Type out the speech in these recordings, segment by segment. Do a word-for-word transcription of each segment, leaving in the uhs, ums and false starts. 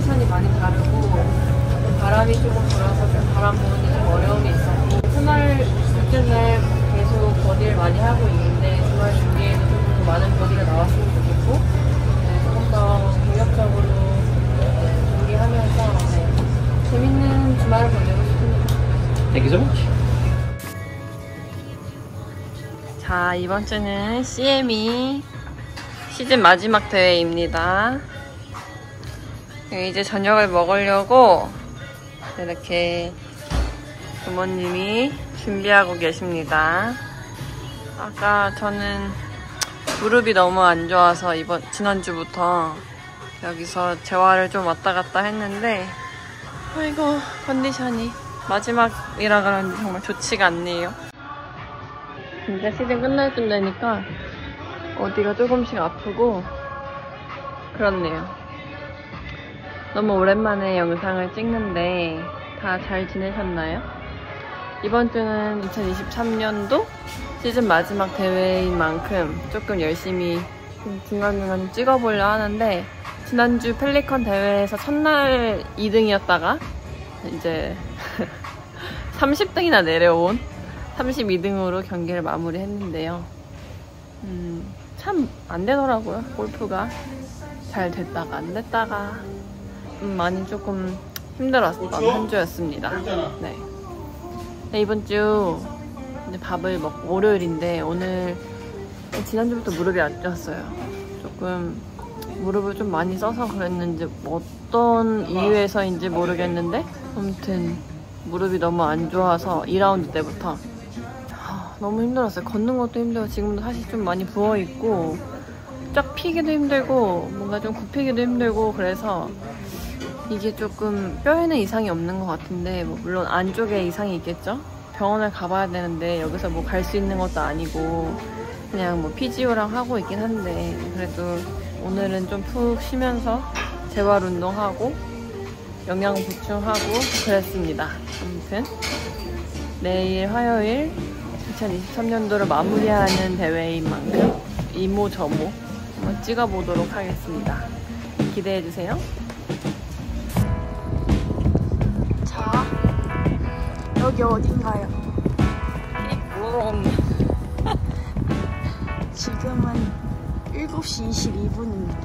컨디션이 많이 다르고 바람이 조금 불어서 좀 바람 부는데 좀 어려움이 있었고 주말 둘째 날 계속 버디를 많이 하고 있는데 주말 준비에도 조금 더 많은 버디가 나왔으면 좋겠고 네, 조금 더 공격적으로 네, 준비하면서 네, 재밌는 주말을 보내고 싶습니다. Thank you so much. 자, 이번 주는 씨엠이 시즌 마지막 대회입니다. 이제 저녁을 먹으려고 이렇게 부모님이 준비하고 계십니다. 아까 저는 무릎이 너무 안 좋아서 이번 지난주부터 여기서 재활을 좀 왔다 갔다 했는데 아이고 컨디션이 마지막이라 그런지 정말 좋지가 않네요. 진짜 시즌 끝날 쯤 되니까 어디가 조금씩 아프고 그렇네요. 너무 오랜만에 영상을 찍는데 다 잘 지내셨나요? 이번 주는 이천이십삼 년도 시즌 마지막 대회인 만큼 조금 열심히 중간중간 찍어보려 하는데 지난주 펠리컨 대회에서 첫날 이 등이었다가 이제 삼십 등이나 내려온 삼십이 등으로 경기를 마무리했는데요. 음, 참 안 되더라고요. 골프가 잘 됐다가 안 됐다가 음, 많이 조금 힘들었던 한 주였습니다. 네. 네, 이번 주 이제 밥을 먹고 월요일인데 오늘 지난주부터 무릎이 안 좋았어요. 조금 무릎을 좀 많이 써서 그랬는지 어떤 이유에서인지 모르겠는데 아무튼 무릎이 너무 안 좋아서 이 라운드 때부터 너무 힘들었어요. 걷는 것도 힘들고 지금도 사실 좀 많이 부어있고 쫙 피기도 힘들고 뭔가 좀 굽히기도 힘들고 그래서 이게 조금 뼈에는 이상이 없는 것 같은데 뭐 물론 안쪽에 이상이 있겠죠? 병원을 가봐야 되는데 여기서 뭐 갈 수 있는 것도 아니고 그냥 뭐 피지오랑 하고 있긴 한데 그래도 오늘은 좀 푹 쉬면서 재활 운동하고 영양 보충하고 그랬습니다. 아무튼 내일 화요일 이천이십삼 년도를 마무리하는 대회인 만큼 이모저모 한번 찍어보도록 하겠습니다. 기대해주세요. 자, 여기 어딘가요? 롱. 지금은 일곱 시 이십이 분입니다.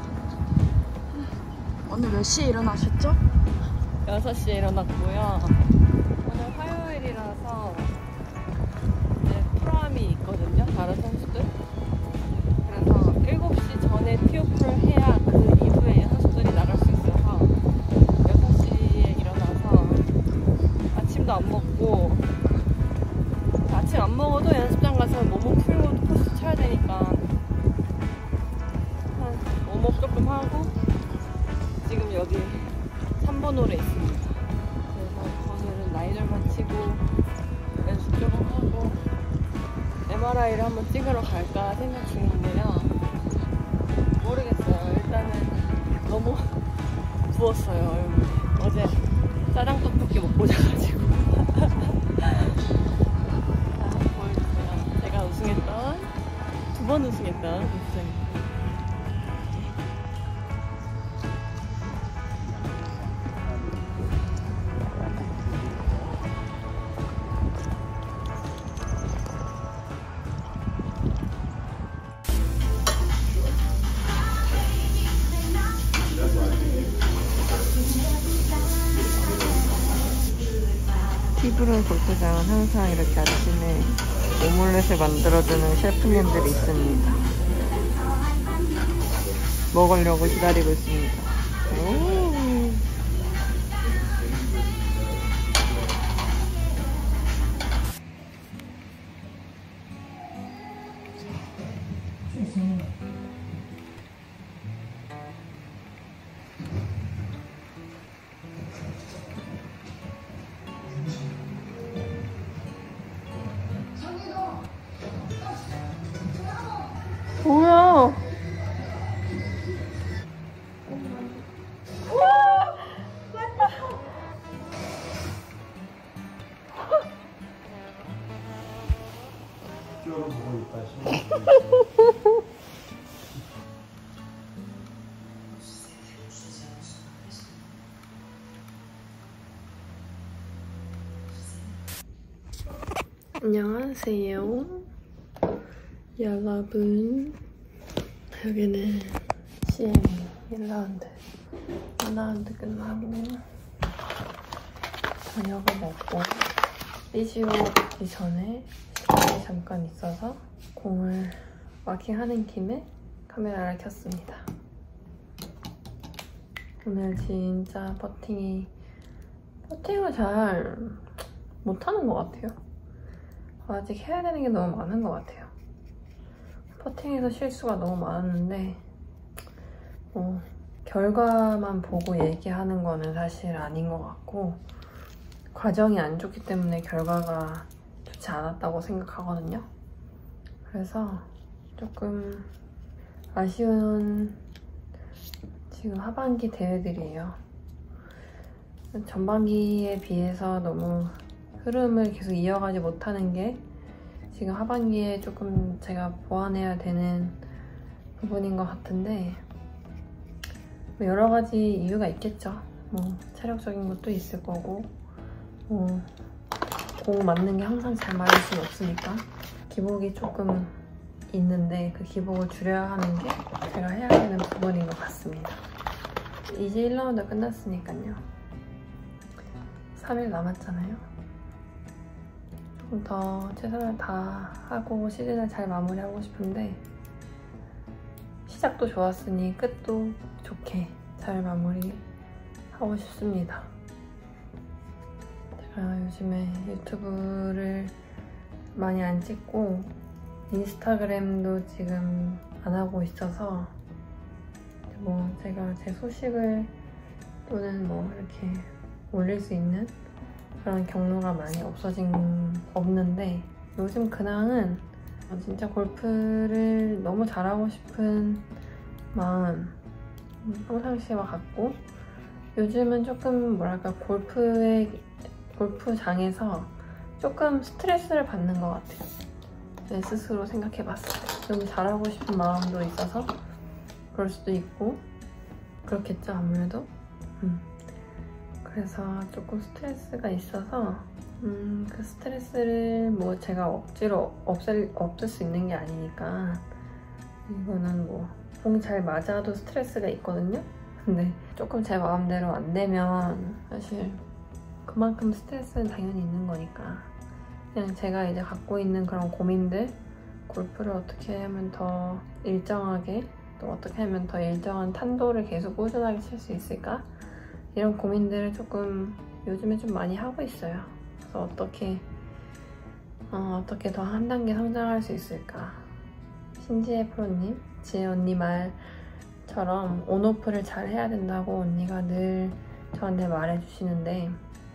오늘 몇 시에 일어나셨죠? 여섯 시에 일어났고요. 오늘 화요일이라서 이제 프로암이 있거든요. 다른 선수들. 그래서 일곱 시 전에 티오프를 해야 그 이후에 선수들이 나갈 수 있어서 여섯 시에 일어나서 아침도 안 먹고 아침 안 먹어도 연습장 가서 몸을 풀고 코스 쳐야 되니까 한 웜업 조금 하고 지금 여기 삼 번 홀에 있습니다. 그래서 오늘은 라이더만 치고 연습 조금 하고 엠알아이를 한번 찍으러 갈까 생각 중인데요. 모르겠어요. 일단은 너무 부었어요, 얼굴이. 어제 짜장 떡볶이 먹고 자가지고. 아, 보여주세요. 제가 우승했던, 두 번 우승했던 우승. 티브른 골프장은 항상 이렇게 아침에 오믈렛을 만들어주는 셰프님들이 있습니다. 먹으려고 기다리고 있습니다. 오. 뭐야? 안녕하세요 여러분. 여기는 씨엠이 일 라운드 일 라운드 끝나고 저녁을 먹고 삐지오 오기 전에 시간이 잠깐 있어서 공을 마킹하는 김에 카메라를 켰습니다. 오늘 진짜 퍼팅이 퍼팅을 잘 못하는 것 같아요. 아직 해야 되는 게 너무 많은 것 같아요. 퍼팅에서 실수가 너무 많은데 뭐 결과만 보고 얘기하는 거는 사실 아닌 것 같고 과정이 안 좋기 때문에 결과가 좋지 않았다고 생각하거든요. 그래서 조금 아쉬운 지금 하반기 대회들이에요. 전반기에 비해서 너무 흐름을 계속 이어가지 못하는 게 지금 하반기에 조금 제가 보완해야 되는 부분인 것 같은데 뭐 여러 가지 이유가 있겠죠. 뭐 체력적인 것도 있을 거고 뭐 공 맞는 게 항상 잘 맞을 순 없으니까 기복이 조금 있는데 그 기복을 줄여야 하는 게 제가 해야 되는 부분인 것 같습니다. 이제 일 라운드 끝났으니까요. 삼 일 남았잖아요. 조금 더 최선을 다하고 시즌을 잘 마무리하고 싶은데 시작도 좋았으니 끝도 좋게 잘 마무리하고 싶습니다. 제가 요즘에 유튜브를 많이 안 찍고 인스타그램도 지금 안 하고 있어서 뭐 제가 제 소식을 또는 뭐 이렇게 올릴 수 있는 그런 경로가 많이 없어진 없는데 요즘 근황은 진짜 골프를 너무 잘하고 싶은 마음 평상시와 같고 요즘은 조금 뭐랄까 골프의 골프장에서 조금 스트레스를 받는 것 같아요. 내 스스로 생각해봤을 때 너무 잘하고 싶은 마음도 있어서 그럴 수도 있고 그렇겠죠 아무래도. 음. 그래서 조금 스트레스가 있어서 음, 그 스트레스를 뭐 제가 억지로 없앨, 없앨 수 있는 게 아니니까 이거는 뭐 공이 잘 맞아도 스트레스가 있거든요. 근데 조금 제 마음대로 안 되면 사실 그만큼 스트레스는 당연히 있는 거니까 그냥 제가 이제 갖고 있는 그런 고민들 골프를 어떻게 하면 더 일정하게 또 어떻게 하면 더 일정한 탄도를 계속 꾸준하게 칠 수 있을까 이런 고민들을 조금 요즘에 좀 많이 하고 있어요. 그래서 어떻게 어, 어떻게 더 한 단계 성장할 수 있을까. 신지혜 프로님, 지혜 언니 말처럼 온오프를 잘 해야 된다고 언니가 늘 저한테 말해주시는데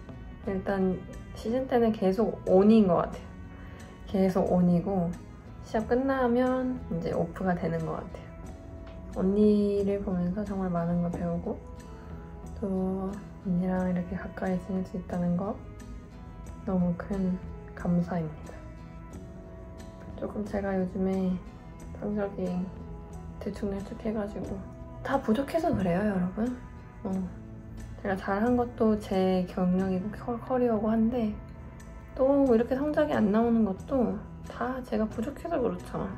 일단 시즌 때는 계속 온인 것 같아요. 계속 온이고 시합 끝나면 이제 오프가 되는 것 같아요. 언니를 보면서 정말 많은 걸 배우고 또 언니랑 이렇게 가까이 지낼 수 있다는 거 너무 큰 감사입니다. 조금 제가 요즘에 성적이 들쭉날쭉해가지고 다 부족해서 그래요 여러분. 어, 제가 잘한 것도 제 경력이고 커리어고 한데 또 이렇게 성적이 안 나오는 것도 다 제가 부족해서 그렇죠.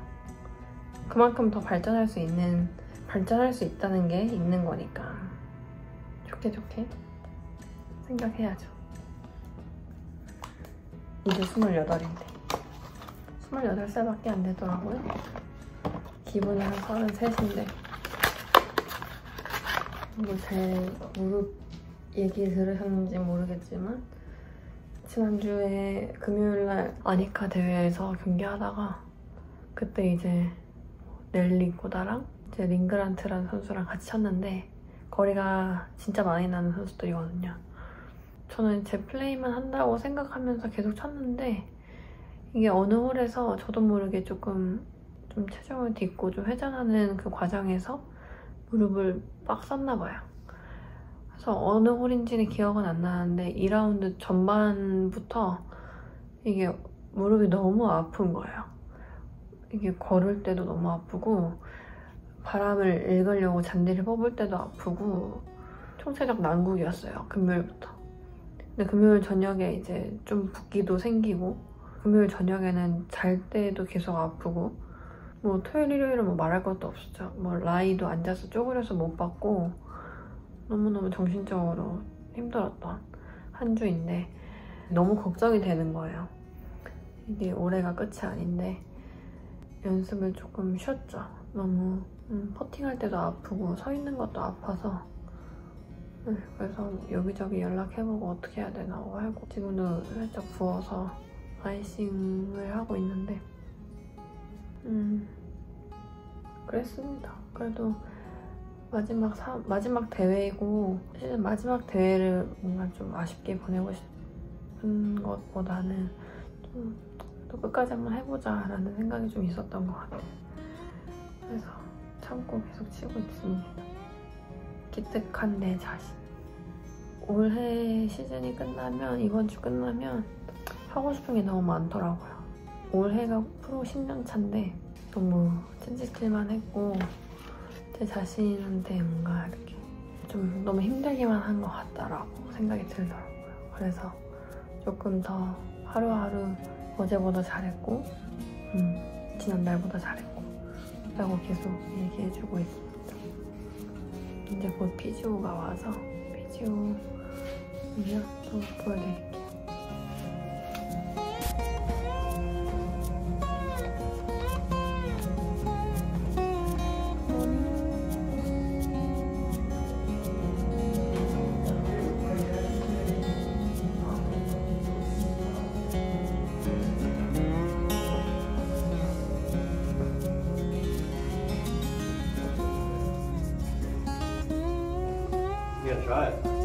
그만큼 더 발전할 수 있는 발전할 수 있다는 게 있는 거니까 좋게 좋게 생각해야죠. 이제 스물여덟인데 스물여덟 살밖에 안 되더라고요. 기분이 한 서른셋인데 뭐 제 무릎 얘기 들으셨는지 모르겠지만 지난주에 금요일날 아니카 대회에서 경기하다가 그때 이제 넬리 꼬다랑 이제 링그란트라는 선수랑 같이 쳤는데 거리가 진짜 많이 나는 선수들이거든요. 저는 제 플레이만 한다고 생각하면서 계속 쳤는데 이게 어느 홀에서 저도 모르게 조금 좀 체중을 딛고 좀 회전하는 그 과정에서 무릎을 빡 썼나 봐요. 그래서 어느 홀인지는 기억은 안 나는데 이 라운드 전반부터 이게 무릎이 너무 아픈 거예요. 이게 걸을 때도 너무 아프고 바람을 읽으려고 잔디를 뽑을 때도 아프고 총체적 난국이었어요. 금요일부터. 근데 금요일 저녁에 이제 좀 붓기도 생기고 금요일 저녁에는 잘 때도 계속 아프고 뭐 토요일, 일요일은 뭐 말할 것도 없었죠. 뭐 라이도 앉아서 쪼그려서 못 봤고 너무너무 정신적으로 힘들었던 한 주인데 너무 걱정이 되는 거예요. 이게 올해가 끝이 아닌데 연습을 조금 쉬었죠. 너무 음, 퍼팅할 때도 아프고 서 있는 것도 아파서 네, 그래서 여기저기 연락해보고 어떻게 해야 되나 하고 지금도 살짝 부어서 아이싱을 하고 있는데 음 그랬습니다. 그래도 마지막 사, 마지막 대회이고 시즌 마지막 대회를 뭔가 좀 아쉽게 보내고 싶은 것보다는 좀 또 끝까지 한번 해보자 라는 생각이 좀 있었던 것 같아요. 그래서 참고 계속 치고 있습니다. 기특한 내 자신. 올해 시즌이 끝나면, 이번 주 끝나면 하고 싶은 게 너무 많더라고요. 올해가 프로 십 년 차인데 너무 찐짓질만 했고 제 자신한테 뭔가 이렇게 좀 너무 힘들기만 한 것 같다라고 생각이 들더라고요. 그래서 조금 더 하루하루 어제보다 잘했고 음, 지난달보다 잘했고 라고 계속 얘기해주고 있습니다. 이제 곧 피지오가 와서 피지오 이력도 보여드릴게요. You gotta try it.